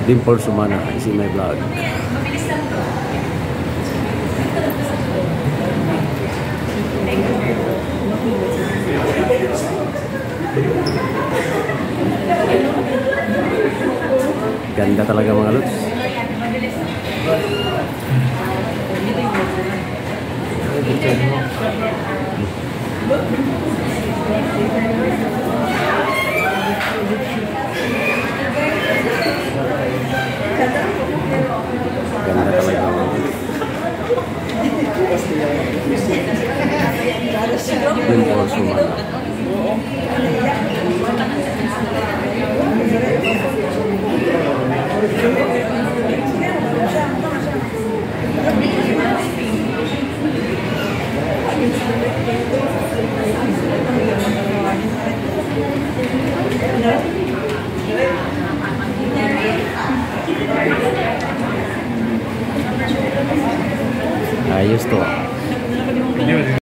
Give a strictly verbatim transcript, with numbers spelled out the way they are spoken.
Dimples romana, isi my vlog. Ganda talaga mga lods. Ganda talaga mga lods. Dimples romana. Ayos to.